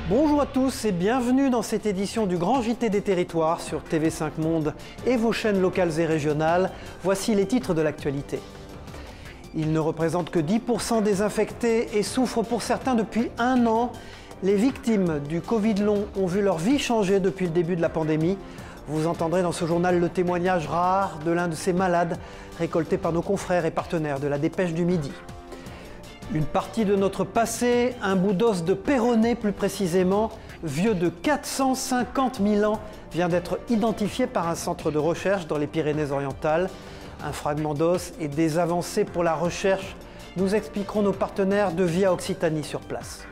Bonjour à tous et bienvenue dans cette édition du Grand JT des Territoires sur TV5 Monde et vos chaînes locales et régionales. Voici les titres de l'actualité. Ils ne représentent que 10% des infectés et souffrent pour certains depuis 1 an. Les victimes du Covid long ont vu leur vie changer depuis le début de la pandémie. Vous entendrez dans ce journal le témoignage rare de l'un de ces malades récolté par nos confrères et partenaires de la Dépêche du Midi. Une partie de notre passé, un bout d'os de Péronnet plus précisément, vieux de 450 000 ans, vient d'être identifié par un centre de recherche dans les Pyrénées-Orientales. Un fragment d'os et des avancées pour la recherche, nous expliqueront nos partenaires de Via Occitanie sur place.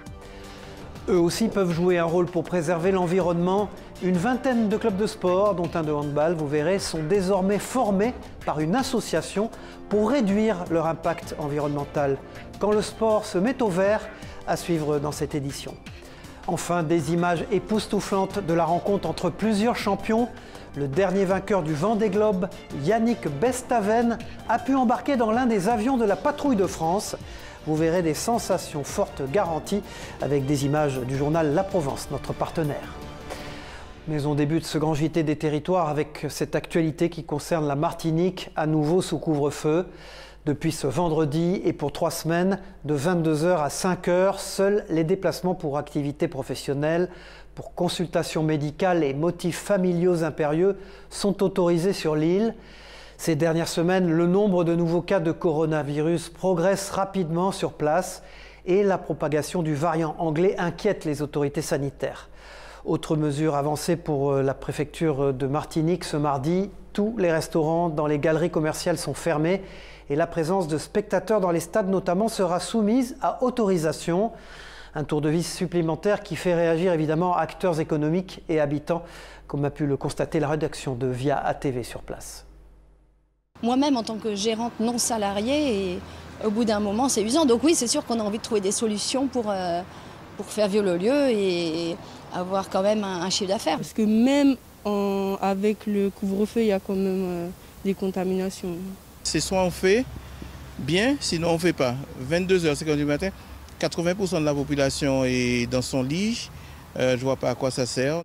Eux aussi peuvent jouer un rôle pour préserver l'environnement. Une vingtaine de clubs de sport, dont un de handball, vous verrez, sont désormais formés par une association pour réduire leur impact environnemental. Quand le sport se met au vert, à suivre dans cette édition. Enfin, des images époustouflantes de la rencontre entre plusieurs champions. Le dernier vainqueur du Vendée Globe, Yannick Bestaven, a pu embarquer dans l'un des avions de la patrouille de France. Vous verrez des sensations fortes garanties avec des images du journal La Provence, notre partenaire. Mais on débute ce grand JT des territoires avec cette actualité qui concerne la Martinique, à nouveau sous couvre-feu. Depuis ce vendredi et pour 3 semaines, de 22h à 5h, seuls les déplacements pour activités professionnelles, pour consultations médicales et motifs familiaux impérieux sont autorisés sur l'île. Ces dernières semaines, le nombre de nouveaux cas de coronavirus progresse rapidement sur place et la propagation du variant anglais inquiète les autorités sanitaires. Autre mesure avancée pour la préfecture de Martinique ce mardi, tous les restaurants dans les galeries commerciales sont fermés et la présence de spectateurs dans les stades notamment sera soumise à autorisation. Un tour de vis supplémentaire qui fait réagir évidemment acteurs économiques et habitants, comme a pu le constater la rédaction de Via ATV sur place. Moi-même, en tant que gérante non salariée, et au bout d'un moment, c'est usant. Donc oui, c'est sûr qu'on a envie de trouver des solutions pour faire vivre le lieu et avoir quand même un chiffre d'affaires. Parce que même avec le couvre-feu, il y a quand même des contaminations. C'est soit on fait bien, sinon on ne fait pas. 22h, 5h du matin, 80% de la population est dans son lit. Je ne vois pas à quoi ça sert.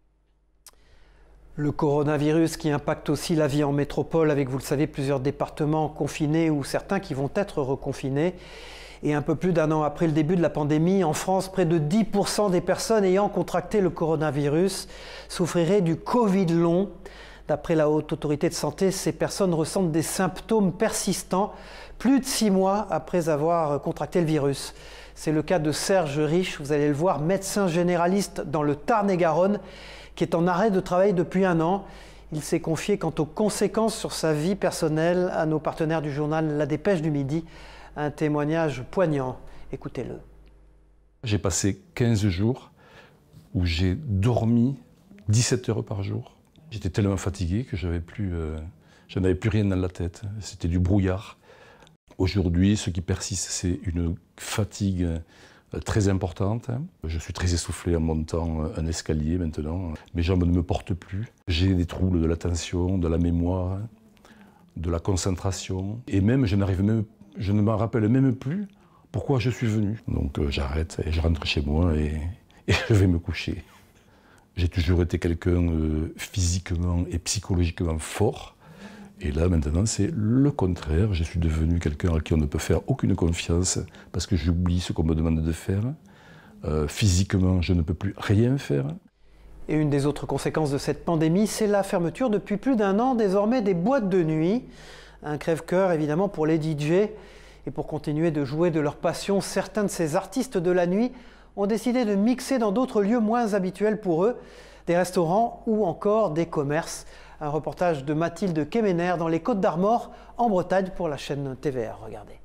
Le coronavirus qui impacte aussi la vie en métropole avec, vous le savez, plusieurs départements confinés ou certains qui vont être reconfinés. Et un peu plus d'1 an après le début de la pandémie, en France, près de 10% des personnes ayant contracté le coronavirus souffriraient du Covid long. D'après la Haute Autorité de Santé, ces personnes ressentent des symptômes persistants plus de 6 mois après avoir contracté le virus. C'est le cas de Serge Riche, vous allez le voir, médecin généraliste dans le Tarn-et-Garonne, qui est en arrêt de travail depuis 1 an. Il s'est confié quant aux conséquences sur sa vie personnelle à nos partenaires du journal La Dépêche du Midi. Un témoignage poignant. Écoutez-le. J'ai passé 15 jours où j'ai dormi 17 heures par jour. J'étais tellement fatigué que je n'avais plus rien dans la tête. C'était du brouillard. Aujourd'hui, ce qui persiste, c'est une fatigue très importante. Je suis très essoufflé en montant un escalier maintenant. Mes jambes ne me portent plus. J'ai des troubles de l'attention, de la mémoire, de la concentration. Et même, je ne me rappelle même plus pourquoi je suis venu. Donc j'arrête et je rentre chez moi et je vais me coucher. J'ai toujours été quelqu'un physiquement et psychologiquement fort. Et là, maintenant, c'est le contraire. Je suis devenu quelqu'un à qui on ne peut faire aucune confiance parce que j'oublie ce qu'on me demande de faire. Physiquement, je ne peux plus rien faire. Et une des autres conséquences de cette pandémie, c'est la fermeture depuis plus d'1 an désormais des boîtes de nuit. Un crève-cœur évidemment pour les DJ. Et pour continuer de jouer de leur passion, certains de ces artistes de la nuit ont décidé de mixer dans d'autres lieux moins habituels pour eux, des restaurants ou encore des commerces. Un reportage de Mathilde Kemener dans les Côtes-d'Armor, en Bretagne, pour la chaîne TVR. Regardez.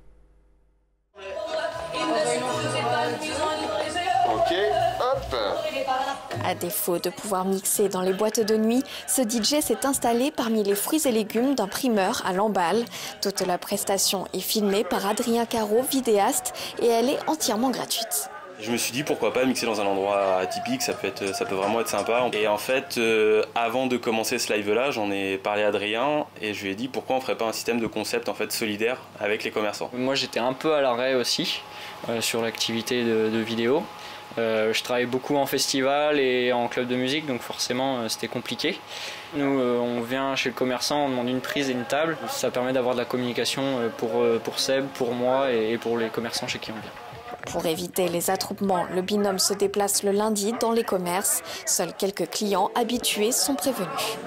Ok, hop. À défaut de pouvoir mixer dans les boîtes de nuit, ce DJ s'est installé parmi les fruits et légumes d'un primeur à Lamballe. Toute la prestation est filmée par Adrien Caro, vidéaste, et elle est entièrement gratuite. Je me suis dit pourquoi pas mixer dans un endroit atypique, ça peut vraiment être sympa. Et en fait, avant de commencer ce live-là, j'en ai parlé à Adrien et je lui ai dit pourquoi on ferait pas un système de concept en fait solidaire avec les commerçants. Moi j'étais un peu à l'arrêt aussi sur l'activité de vidéo. Je travaille beaucoup en festival et en club de musique, donc forcément c'était compliqué. Nous, on vient chez le commerçant, on demande une prise et une table. Ça permet d'avoir de la communication pour Seb, pour moi et pour les commerçants chez qui on vient. Pour éviter les attroupements, le binôme se déplace le lundi dans les commerces. Seuls quelques clients habitués sont prévenus.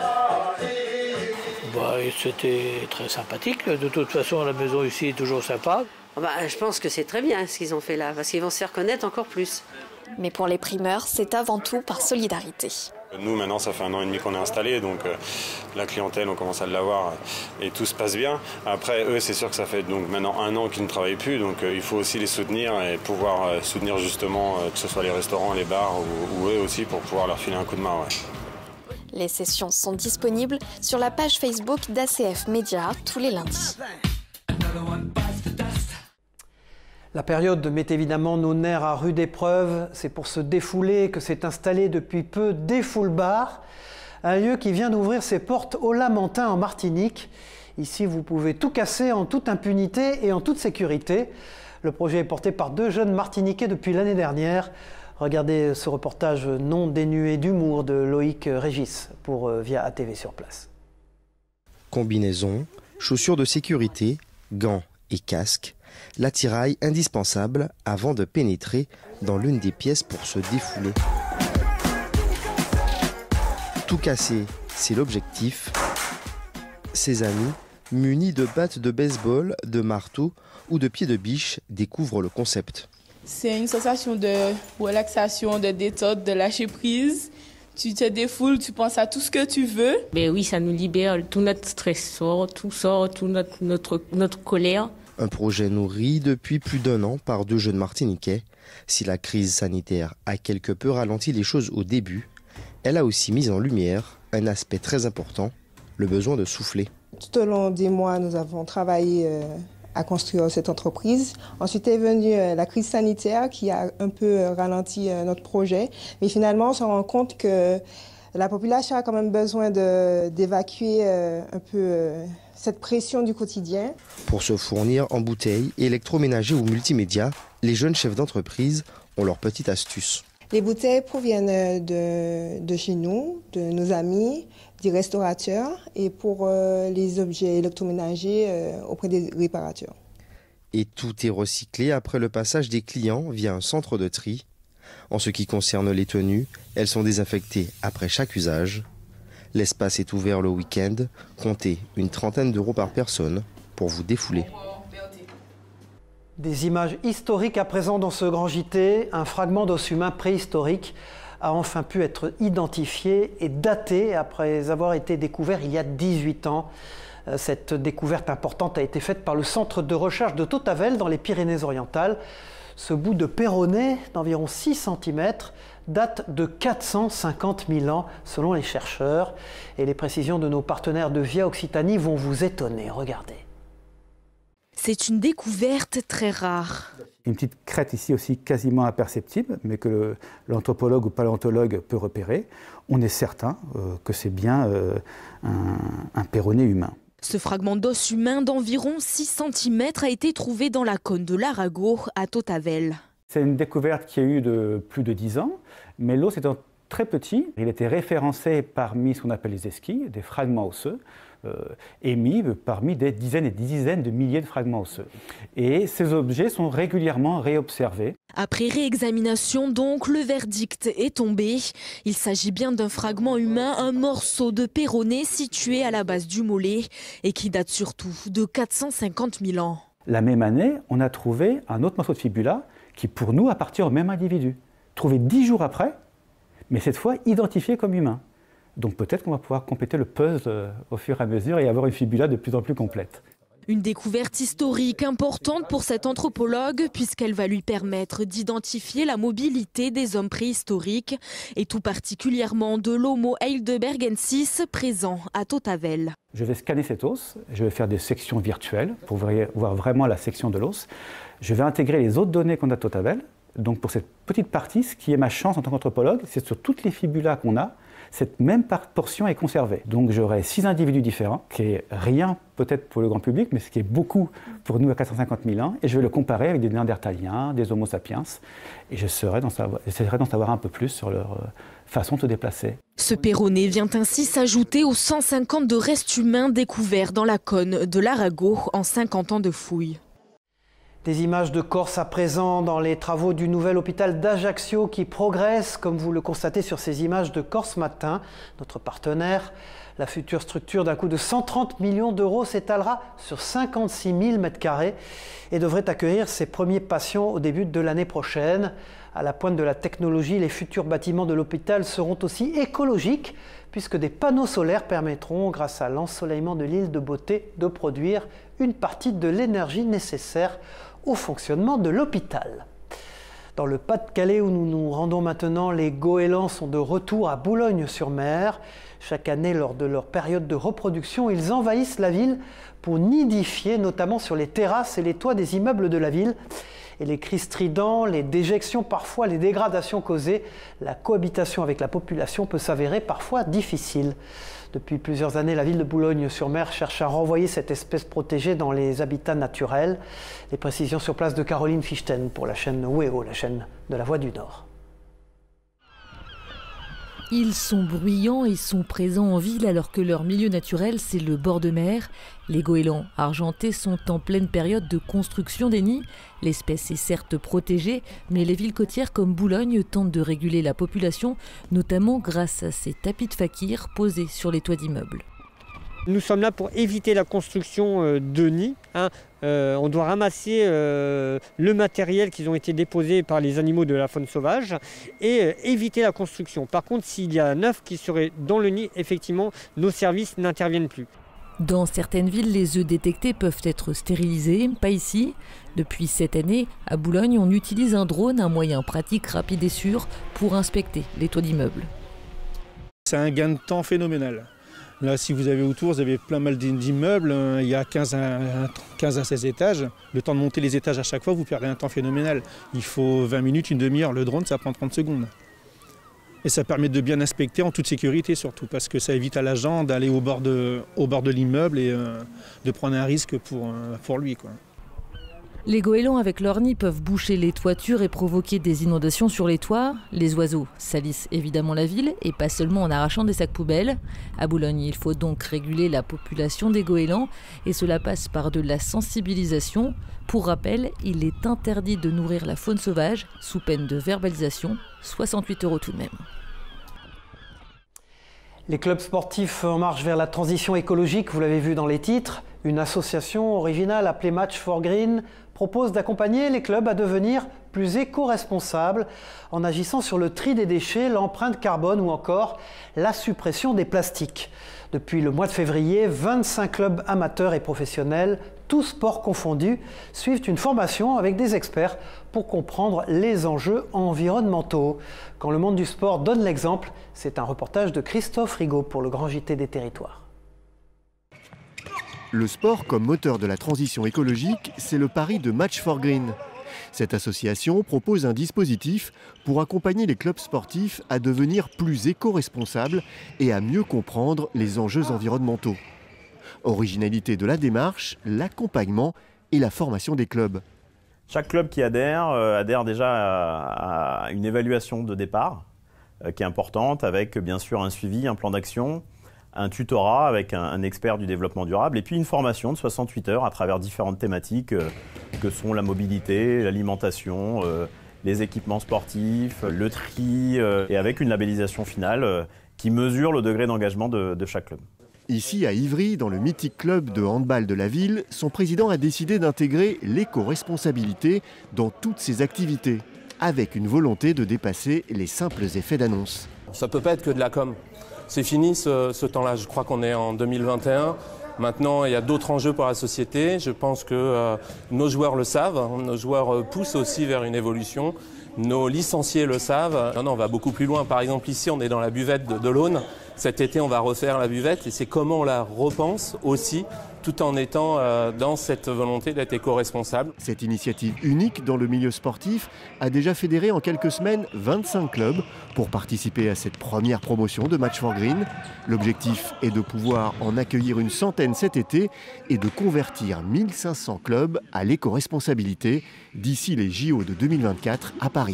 C'était très sympathique. De toute façon, la maison ici est toujours sympa. Je pense que c'est très bien ce qu'ils ont fait là, parce qu'ils vont se faire connaître encore plus. Mais pour les primeurs, c'est avant tout par solidarité. Nous, maintenant, ça fait 1 an et demi qu'on est installés, donc la clientèle, on commence à l'avoir et tout se passe bien. Après, eux, c'est sûr que ça fait donc maintenant 1 an qu'ils ne travaillent plus, donc il faut aussi les soutenir et pouvoir soutenir justement, que ce soit les restaurants, les bars ou eux aussi, pour pouvoir leur filer un coup de main. Ouais. Les sessions sont disponibles sur la page Facebook d'ACF Média tous les lundis. La période met évidemment nos nerfs à rude épreuve. C'est pour se défouler que s'est installé depuis peu Défoule Bar, un lieu qui vient d'ouvrir ses portes au Lamentin en Martinique. Ici, vous pouvez tout casser en toute impunité et en toute sécurité. Le projet est porté par 2 jeunes Martiniquais depuis l'année dernière. Regardez ce reportage non dénué d'humour de Loïc Régis pour Via ATV sur place. Combinaison, chaussures de sécurité, gants et casques. L'attirail indispensable avant de pénétrer dans l'une des pièces pour se défouler. Tout casser, c'est l'objectif. Ses amis, munis de battes de baseball, de marteaux ou de pieds de biche, découvrent le concept. C'est une sensation de relaxation, de détente, de lâcher prise. Tu te défoules, tu penses à tout ce que tu veux. Oui, ça nous libère, tout notre stress sort, toute notre colère. Un projet nourri depuis plus d'1 an par 2 jeunes Martiniquais. Si la crise sanitaire a quelque peu ralenti les choses au début, elle a aussi mis en lumière un aspect très important, le besoin de souffler. Tout au long des mois, nous avons travaillé à construire cette entreprise. Ensuite est venue la crise sanitaire qui a un peu ralenti notre projet. Mais finalement, on se rend compte que la population a quand même besoin d'évacuer un peu cette pression du quotidien. Pour se fournir en bouteilles, électroménager ou multimédia, les jeunes chefs d'entreprise ont leur petite astuce. Les bouteilles proviennent de chez nous, de nos amis, des restaurateurs et pour les objets électroménagers auprès des réparateurs. Et tout est recyclé après le passage des clients via un centre de tri. En ce qui concerne les tenues, elles sont désinfectées après chaque usage. L'espace est ouvert le week-end. Comptez une 30aine d'euros par personne pour vous défouler. Des images historiques à présent dans ce grand JT. Un fragment d'os humain préhistorique a enfin pu être identifié et daté après avoir été découvert il y a 18 ans. Cette découverte importante a été faite par le centre de recherche de Tautavel dans les Pyrénées-Orientales. Ce bout de perronnet d'environ 6 cm date de 450 000 ans selon les chercheurs. Et les précisions de nos partenaires de Via Occitanie vont vous étonner. Regardez. C'est une découverte très rare. Une petite crête ici aussi quasiment imperceptible, mais que l'anthropologue ou paléontologue peut repérer. On est certain que c'est bien un perronnet humain. Ce fragment d'os humain d'environ 6 cm a été trouvé dans la cône de l'Arago à Tautavel. C'est une découverte qui a eu de plus de 10 ans, mais l'os étant très petit, il était référencé parmi ce qu'on appelle les esquilles, des fragments osseux, émis parmi des dizaines et des dizaines de milliers de fragments osseux. Et ces objets sont régulièrement réobservés. Après réexamination donc, le verdict est tombé. Il s'agit bien d'un fragment humain, un morceau de perronnet situé à la base du mollet et qui date surtout de 450 000 ans. La même année, on a trouvé un autre morceau de fibula qui pour nous appartient au même individu. Trouvé 10 jours après, mais cette fois identifié comme humain. Donc peut-être qu'on va pouvoir compléter le puzzle au fur et à mesure et avoir une fibula de plus en plus complète. Une découverte historique importante pour cet anthropologue puisqu'elle va lui permettre d'identifier la mobilité des hommes préhistoriques et tout particulièrement de l'Homo heidelbergensis présent à Tautavel. Je vais scanner cet os, je vais faire des sections virtuelles pour voir vraiment la section de l'os. Je vais intégrer les autres données qu'on a de Tautavel. Donc pour cette petite partie, ce qui est ma chance en tant qu'anthropologue, c'est sur toutes les fibulas qu'on a, cette même portion est conservée. Donc j'aurai 6 individus différents, qui est rien peut-être pour le grand public, mais ce qui est beaucoup pour nous à 450 000 ans, et je vais le comparer avec des Néandertaliens, des Homo sapiens, et j'essaierai d'en savoir un peu plus sur leur façon de se déplacer. Ce Péroné vient ainsi s'ajouter aux 150 de restes humains découverts dans la cône de l'Arago en 50 ans de fouilles. Des images de Corse à présent dans les travaux du nouvel hôpital d'Ajaccio qui progresse, comme vous le constatez sur ces images de Corse Matin, notre partenaire. La future structure d'un coût de 130 millions d'euros s'étalera sur 56 000 m² et devrait accueillir ses premiers patients au début de l'année prochaine. À la pointe de la technologie, les futurs bâtiments de l'hôpital seront aussi écologiques puisque des panneaux solaires permettront, grâce à l'ensoleillement de l'île de Beauté, de produire une partie de l'énergie nécessaire au fonctionnement de l'hôpital. Dans le Pas-de-Calais où nous nous rendons maintenant, les goélands sont de retour à Boulogne-sur-Mer. Chaque année, lors de leur période de reproduction, ils envahissent la ville pour nidifier, notamment sur les terrasses et les toits des immeubles de la ville. Et les cris stridents, les déjections, parfois les dégradations causées, la cohabitation avec la population peut s'avérer parfois difficile. Depuis plusieurs années, la ville de Boulogne-sur-Mer cherche à renvoyer cette espèce protégée dans les habitats naturels. Les précisions sur place de Caroline Fichten pour la chaîne WEO, la chaîne de la Voix du Nord. Ils sont bruyants et sont présents en ville alors que leur milieu naturel, c'est le bord de mer. Les goélands argentés sont en pleine période de construction des nids. L'espèce est certes protégée, mais les villes côtières comme Boulogne tentent de réguler la population, notamment grâce à ces tapis de fakir posés sur les toits d'immeubles. Nous sommes là pour éviter la construction de nids. On doit ramasser le matériel qui ont été déposés par les animaux de la faune sauvage et éviter la construction. Par contre, s'il y a un œuf qui serait dans le nid, effectivement, nos services n'interviennent plus. Dans certaines villes, les œufs détectés peuvent être stérilisés, pas ici. Depuis cette année, à Boulogne, on utilise un drone, un moyen pratique, rapide et sûr, pour inspecter les toits d'immeubles. C'est un gain de temps phénoménal. Là, si vous avez autour, vous avez plein mal d'immeubles, il y a 15 à 16 étages. Le temps de monter les étages à chaque fois, vous perdez un temps phénoménal. Il faut 20 minutes, une demi-heure. Le drone, ça prend 30 secondes. Et ça permet de bien inspecter en toute sécurité surtout, parce que ça évite à l'agent d'aller au bord de l'immeuble et de prendre un risque pour lui, quoi. Les goélands avec leur nid peuvent boucher les toitures et provoquer des inondations sur les toits. Les oiseaux salissent évidemment la ville et pas seulement en arrachant des sacs poubelles. À Boulogne, il faut donc réguler la population des goélands et cela passe par de la sensibilisation. Pour rappel, il est interdit de nourrir la faune sauvage sous peine de verbalisation, 68 € tout de même. Les clubs sportifs en marche vers la transition écologique, vous l'avez vu dans les titres. Une association originale appelée Match for Green propose d'accompagner les clubs à devenir plus éco-responsables en agissant sur le tri des déchets, l'empreinte carbone ou encore la suppression des plastiques. Depuis le mois de février, 25 clubs amateurs et professionnels, tous sports confondus, suivent une formation avec des experts pour comprendre les enjeux environnementaux. Quand le monde du sport donne l'exemple, c'est un reportage de Christophe Rigaud pour le Grand JT des Territoires. Le sport comme moteur de la transition écologique, c'est le pari de Match for Green. Cette association propose un dispositif pour accompagner les clubs sportifs à devenir plus éco-responsables et à mieux comprendre les enjeux environnementaux. Originalité de la démarche, l'accompagnement et la formation des clubs. Chaque club qui adhère déjà à une évaluation de départ qui est importante, avec bien sûr un suivi, un plan d'action, un tutorat avec un expert du développement durable et puis une formation de 68 heures à travers différentes thématiques que sont la mobilité, l'alimentation, les équipements sportifs, le tri et avec une labellisation finale qui mesure le degré d'engagement de chaque club. Ici à Ivry, dans le mythique club de handball de la ville, son président a décidé d'intégrer l'éco-responsabilité dans toutes ses activités, avec une volonté de dépasser les simples effets d'annonce. Ça ne peut pas être que de la com'. C'est fini ce temps-là, je crois qu'on est en 2021. Maintenant, il y a d'autres enjeux pour la société. Je pense que nos joueurs le savent, nos joueurs poussent aussi vers une évolution. Nos licenciés le savent. Non, on va beaucoup plus loin. Par exemple, ici, on est dans la buvette de l'Aune. Cet été, on va refaire la buvette et c'est comment on la repense aussi tout en étant dans cette volonté d'être éco-responsable. Cette initiative unique dans le milieu sportif a déjà fédéré en quelques semaines 25 clubs pour participer à cette première promotion de Match for Green. L'objectif est de pouvoir en accueillir une centaine cet été et de convertir 1500 clubs à l'éco-responsabilité d'ici les JO de 2024 à Paris.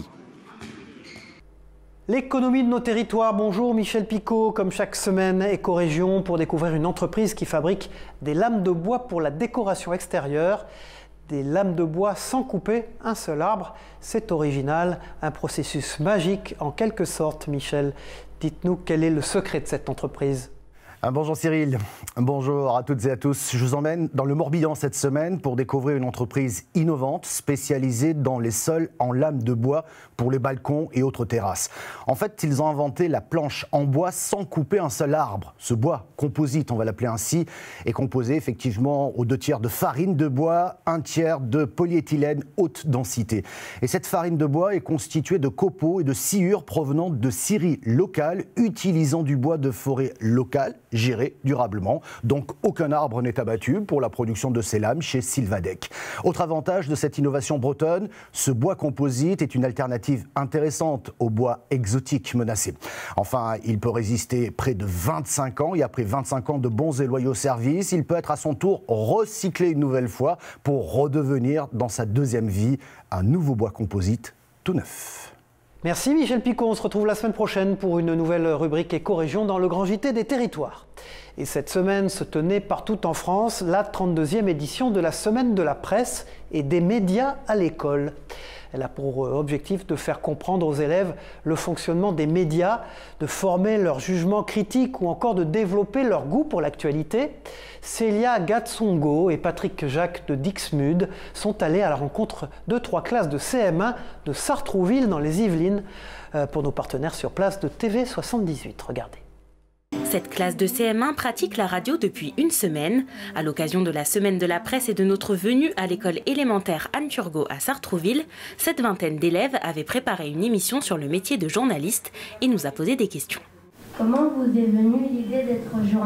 L'économie de nos territoires, bonjour Michel Picot, comme chaque semaine, Écorégion pour découvrir une entreprise qui fabrique des lames de bois pour la décoration extérieure. Des lames de bois sans couper un seul arbre, c'est original, un processus magique en quelque sorte. Michel, dites-nous quel est le secret de cette entreprise ? Bonjour Cyril, bonjour à toutes et à tous. Je vous emmène dans le Morbihan cette semaine pour découvrir une entreprise innovante spécialisée dans les sols en lames de bois pour les balcons et autres terrasses. En fait, ils ont inventé la planche en bois sans couper un seul arbre. Ce bois composite, on va l'appeler ainsi, est composé effectivement aux 2/3 de farine de bois, 1/3 de polyéthylène haute densité. Et cette farine de bois est constituée de copeaux et de sciures provenant de scieries locales utilisant du bois de forêt locale géré durablement. Donc aucun arbre n'est abattu pour la production de ces lames chez Sylvadec. Autre avantage de cette innovation bretonne, ce bois composite est une alternative intéressante au bois exotique menacé. Enfin, il peut résister près de 25 ans et après 25 ans de bons et loyaux services, il peut être à son tour recyclé une nouvelle fois pour redevenir dans sa deuxième vie un nouveau bois composite tout neuf. Merci Michel Picot, on se retrouve la semaine prochaine pour une nouvelle rubrique Écorégion dans le Grand JT des territoires. Et cette semaine se tenait partout en France la 32e édition de la Semaine de la presse et des médias à l'école. Elle a pour objectif de faire comprendre aux élèves le fonctionnement des médias, de former leur jugement critique ou encore de développer leur goût pour l'actualité. Célia Gatsongo et Patrick Jacques de Dixmude sont allés à la rencontre de 3 classes de CM1 de Sartrouville dans les Yvelines pour nos partenaires sur place de TV78. Regardez. Cette classe de CM1 pratique la radio depuis une semaine. À l'occasion de la Semaine de la presse et de notre venue à l'école élémentaire Anne Turgot à Sartrouville, cette vingtaine d'élèves avait préparé une émission sur le métier de journaliste et nous a posé des questions. Comment vous est venue l'idée d'être journaliste ?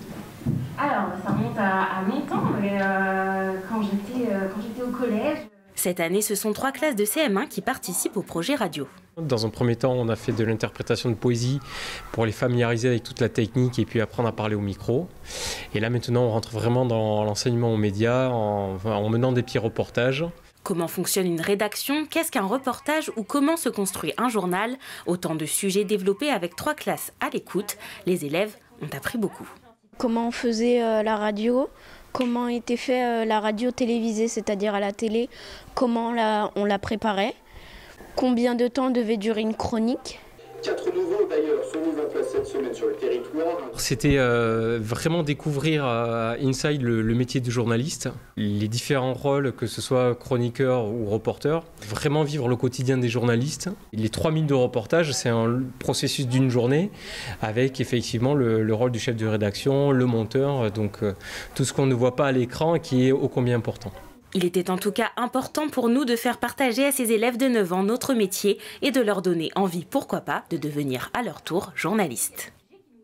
Alors, ça remonte à longtemps, mais quand j'étais au collège... Cette année, ce sont 3 classes de CM1 qui participent au projet radio. Dans un premier temps, on a fait de l'interprétation de poésie pour les familiariser avec toute la technique et puis apprendre à parler au micro. Et là maintenant, on rentre vraiment dans l'enseignement aux médias en menant des petits reportages. Comment fonctionne une rédaction? Qu'est-ce qu'un reportage? Ou comment se construit un journal? Autant de sujets développés avec 3 classes à l'écoute. Les élèves ont appris beaucoup. Comment on faisait la radio? Comment était fait la radio télévisée, c'est-à-dire à la télé? Comment on la préparait? Combien de temps devait durer une chronique? 4 nouveaux d'ailleurs sont mis en place cette semaine sur le territoire. C'était vraiment découvrir inside le métier de journaliste, les différents rôles, que ce soit chroniqueur ou reporter, vraiment vivre le quotidien des journalistes. Les 3000 de reportage, c'est un processus d'une journée avec effectivement le rôle du chef de rédaction, le monteur, donc tout ce qu'on ne voit pas à l'écran et qui est ô combien important. Il était en tout cas important pour nous de faire partager à ces élèves de 9 ans notre métier et de leur donner envie, pourquoi pas, de devenir à leur tour journalistes.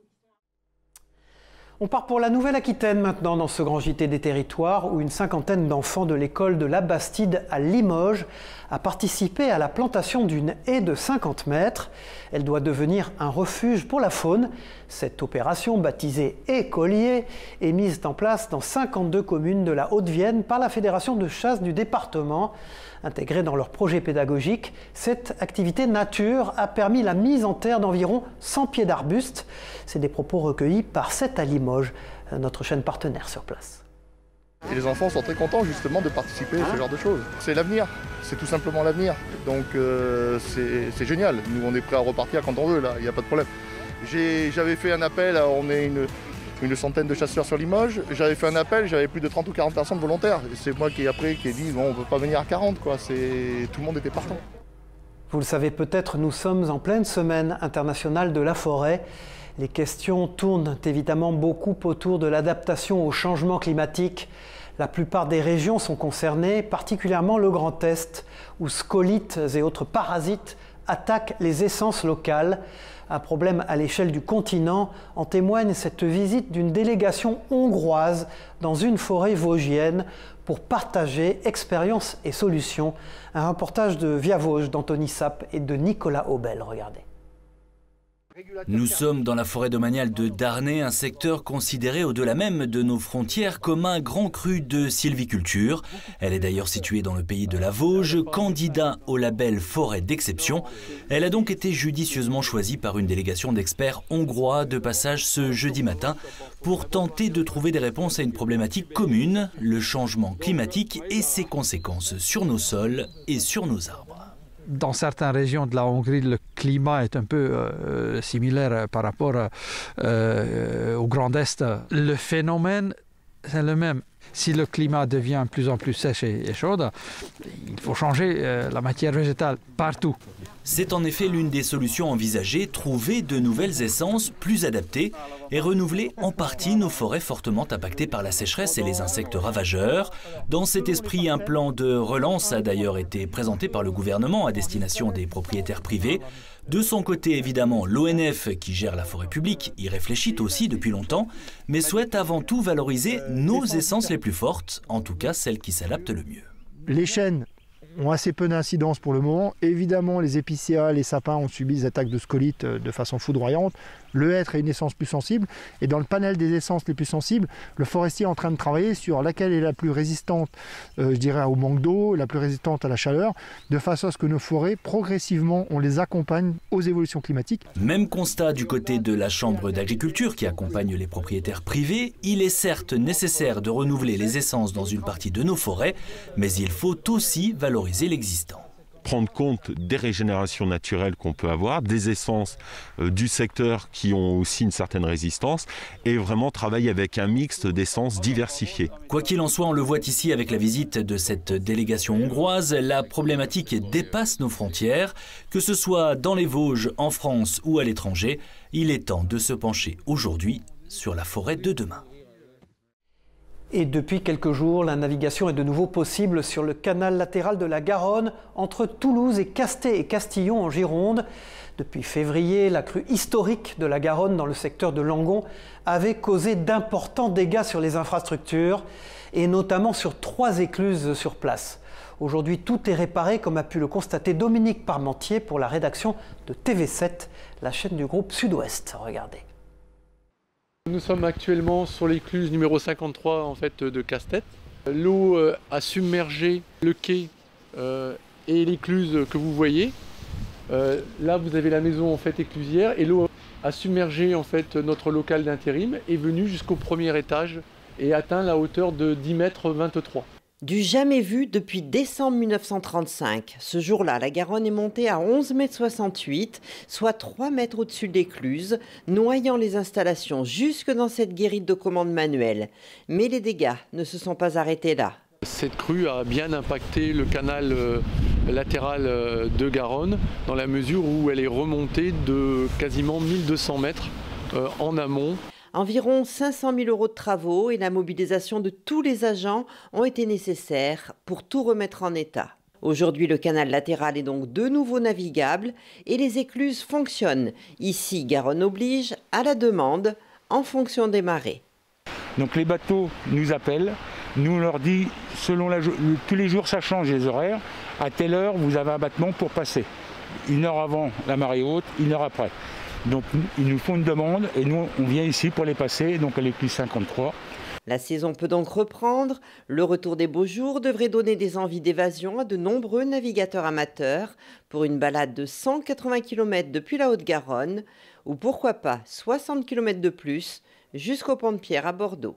On part pour la Nouvelle-Aquitaine maintenant dans ce grand JT des territoires où une 50aine d'enfants de l'école de la Bastide à Limoges a participé à la plantation d'une haie de 50 mètres. Elle doit devenir un refuge pour la faune. Cette opération, baptisée Écolier, est mise en place dans 52 communes de la Haute-Vienne par la Fédération de chasse du département. Intégrée dans leur projet pédagogique, cette activité nature a permis la mise en terre d'environ 100 pieds d'arbustes. C'est des propos recueillis par 7 à Limoges, notre chaîne partenaire sur place. Et les enfants sont très contents justement de participer à ce genre de choses. C'est l'avenir, c'est tout simplement l'avenir. Donc c'est génial. Nous on est prêts à repartir quand on veut, là, il n'y a pas de problème. J'avais fait un appel, on est une centaine de chasseurs sur Limoges. J'avais fait un appel, j'avais plus de 30 ou 40 personnes volontaires. C'est moi qui ai dit bon, on ne peut pas venir à 40, quoi. Tout le monde était partant. Vous le savez peut-être, nous sommes en pleine semaine internationale de la forêt. Les questions tournent évidemment beaucoup autour de l'adaptation au changement climatique. La plupart des régions sont concernées, particulièrement le Grand Est, où scolites et autres parasites attaque les essences locales. Un problème à l'échelle du continent. En témoigne cette visite d'une délégation hongroise dans une forêt vosgienne pour partager expériences et solutions. Un reportage de Via Vosges d'Anthony Sapp et de Nicolas Aubel. Regardez. Nous sommes dans la forêt domaniale de Darney, un secteur considéré au-delà même de nos frontières comme un grand cru de sylviculture. Elle est d'ailleurs située dans le pays de la Vosges, candidat au label forêt d'exception. Elle a donc été judicieusement choisie par une délégation d'experts hongrois de passage ce jeudi matin pour tenter de trouver des réponses à une problématique commune, le changement climatique et ses conséquences sur nos sols et sur nos arbres. Dans certaines régions de la Hongrie, le climat est un peu similaire par rapport au Grand Est. Le phénomène, c'est le même. Si le climat devient de plus en plus sèche et chaud, il faut changer la matière végétale partout. C'est en effet l'une des solutions envisagées, trouver de nouvelles essences plus adaptées et renouveler en partie nos forêts fortement impactées par la sécheresse et les insectes ravageurs. Dans cet esprit, un plan de relance a d'ailleurs été présenté par le gouvernement à destination des propriétaires privés. De son côté, évidemment, l'ONF, qui gère la forêt publique, y réfléchit aussi depuis longtemps, mais souhaite avant tout valoriser nos essences les plus fortes, en tout cas celles qui s'adaptent le mieux. Les chênes ont assez peu d'incidence pour le moment. Évidemment, les épicéas, les sapins ont subi des attaques de scolytes de façon foudroyante. Le hêtre est une essence plus sensible. Et dans le panel des essences les plus sensibles, le forestier est en train de travailler sur laquelle est la plus résistante, je dirais, au manque d'eau, la plus résistante à la chaleur, de façon à ce que nos forêts, progressivement, on les accompagne aux évolutions climatiques. Même constat du côté de la Chambre d'agriculture qui accompagne les propriétaires privés. Il est certes nécessaire de renouveler les essences dans une partie de nos forêts, mais il faut aussi valoriser l'existant. Prendre compte des régénérations naturelles qu'on peut avoir, des essences du secteur qui ont aussi une certaine résistance et vraiment travailler avec un mix d'essences diversifiées. Quoi qu'il en soit, on le voit ici avec la visite de cette délégation hongroise, la problématique dépasse nos frontières. Que ce soit dans les Vosges, en France ou à l'étranger, il est temps de se pencher aujourd'hui sur la forêt de demain. Et depuis quelques jours, la navigation est de nouveau possible sur le canal latéral de la Garonne entre Toulouse et Castet et Castillon en Gironde. Depuis février, la crue historique de la Garonne dans le secteur de Langon avait causé d'importants dégâts sur les infrastructures et notamment sur 3 écluses sur place. Aujourd'hui, tout est réparé, comme a pu le constater Dominique Parmentier pour la rédaction de TV7, la chaîne du groupe Sud-Ouest. Regardez. Nous sommes actuellement sur l'écluse numéro 53 en fait, de Castet. L'eau a submergé le quai et l'écluse que vous voyez. Là, vous avez la maison en fait éclusière et l'eau a submergé en fait notre local d'intérim, est venue jusqu'au premier étage et atteint la hauteur de 10,23 m. Du jamais vu depuis décembre 1935. Ce jour-là, la Garonne est montée à 11,68 m, soit 3 mètres au-dessus de l'écluse, noyant les installations jusque dans cette guérite de commande manuelle. Mais les dégâts ne se sont pas arrêtés là. Cette crue a bien impacté le canal latéral de Garonne, dans la mesure où elle est remontée de quasiment 1200 mètres en amont. Environ 500 000 € de travaux et la mobilisation de tous les agents ont été nécessaires pour tout remettre en état. Aujourd'hui, le canal latéral est donc de nouveau navigable et les écluses fonctionnent. Ici, Garonne oblige, à la demande, en fonction des marées. Donc les bateaux nous appellent, nous on leur dit, tous les jours ça change les horaires, à telle heure vous avez un battement pour passer. 1 heure avant la marée haute, 1 heure après. Donc ils nous font une demande et nous on vient ici pour les passer, donc à l'écluse 53. La saison peut donc reprendre. Le retour des beaux jours devrait donner des envies d'évasion à de nombreux navigateurs amateurs pour une balade de 180 km depuis la Haute-Garonne ou pourquoi pas 60 km de plus jusqu'au Pont de Pierre à Bordeaux.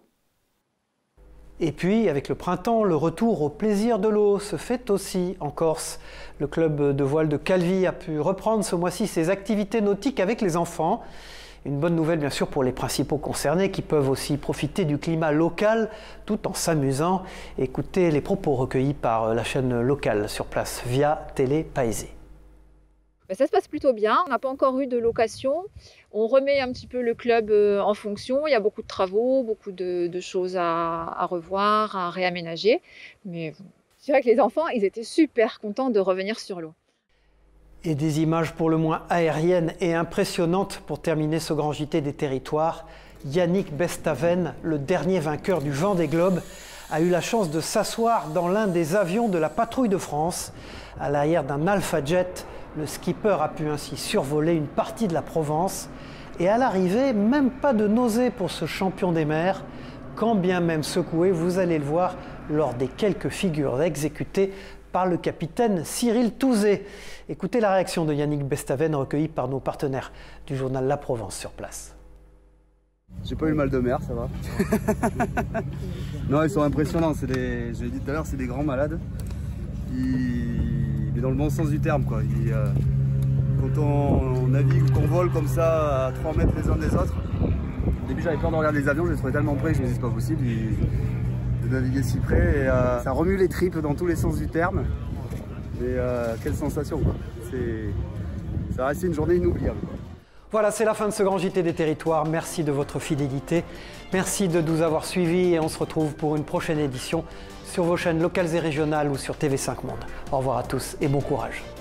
Et puis, avec le printemps, le retour au plaisir de l'eau se fait aussi en Corse. Le club de voile de Calvi a pu reprendre ce mois-ci ses activités nautiques avec les enfants. Une bonne nouvelle bien sûr pour les principaux concernés qui peuvent aussi profiter du climat local tout en s'amusant. Écoutez les propos recueillis par la chaîne locale sur place via Télé Paésé. Ça se passe plutôt bien, on n'a pas encore eu de location. On remet un petit peu le club en fonction, il y a beaucoup de travaux, beaucoup de choses à revoir, à réaménager. Mais c'est vrai que les enfants, ils étaient super contents de revenir sur l'eau. Et des images pour le moins aériennes et impressionnantes pour terminer ce grand JT des territoires. Yannick Bestaven, le dernier vainqueur du Vendée Globe, a eu la chance de s'asseoir dans l'un des avions de la patrouille de France. À l'arrière d'un Alpha Jet, le skipper a pu ainsi survoler une partie de la Provence. Et à l'arrivée, même pas de nausée pour ce champion des mers, quand bien même secoué, vous allez le voir lors des quelques figures exécutées par le capitaine Cyril Touzé. Écoutez la réaction de Yannick Bestaven recueillie par nos partenaires du journal La Provence sur place. J'ai pas eu le mal de mer, ça va. Non, ils sont impressionnants, je l'ai dit tout à l'heure, c'est des grands malades. Mais dans le bon sens du terme, quoi. Quand on navigue, qu'on vole comme ça à 3 mètres les uns des autres, au début j'avais peur de regarder les avions, je les trouvais tellement près que je me disais c'est pas possible de naviguer si près. Et, ça remue les tripes dans tous les sens du terme. Et quelle sensation, quoi. Ça reste une journée inoubliable, quoi. Voilà, c'est la fin de ce grand JT des territoires. Merci de votre fidélité. Merci de nous avoir suivis et on se retrouve pour une prochaine édition sur vos chaînes locales et régionales ou sur TV5 Monde. Au revoir à tous et bon courage.